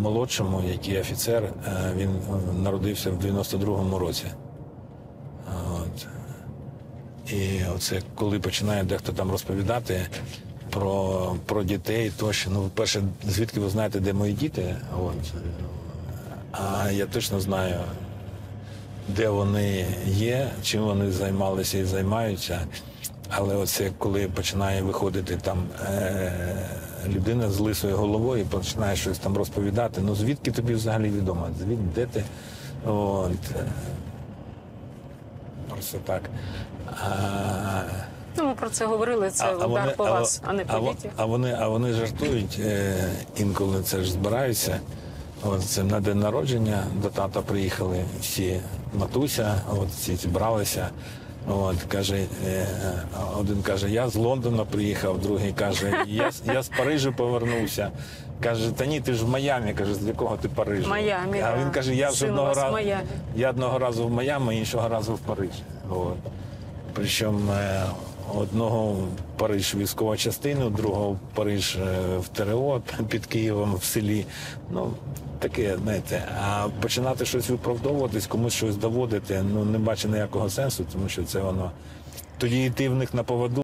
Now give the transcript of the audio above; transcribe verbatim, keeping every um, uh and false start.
молодшому, який офіцер, е, він народився в дев'яносто другому році. От. І оце коли починає дехто там розповідати про, про дітей, тощо, ну, перше, звідки ви знаєте, де мої діти? От. А я точно знаю, де вони є, чим вони займалися і займаються. Але оце коли починає виходити там е- людина з лисою головою і починає щось там розповідати, ну звідки тобі взагалі відомо? Звідки, де ти? От. Просто так. А, Ну, ми про це говорили, це а, удар вони, по а, вас, а не по а, дітях. а, вони, а вони жартують, е, інколи це ж збираються. От це на день народження до тата приїхали всі, матуся, от всі зібралися. От, каже, е, один каже, я з Лондона приїхав, другий каже, я, я з Парижу повернувся. Каже, та ні, ти ж в Майамі, каже, з якого ти Парижу? Майамі, а да. він каже, я вже Син у одного вас в разу, Майамі. я одного разу в Майамі, іншого разу в Парижі. От. Причому е, одного в Париж військова частина, другого в Париж е, в ТРО під Києвом в селі. Ну, таке, знаєте, а починати щось виправдовуватись, комусь щось доводити, ну, не бачу ніякого сенсу, тому що це воно, тоді йти в них на поводу.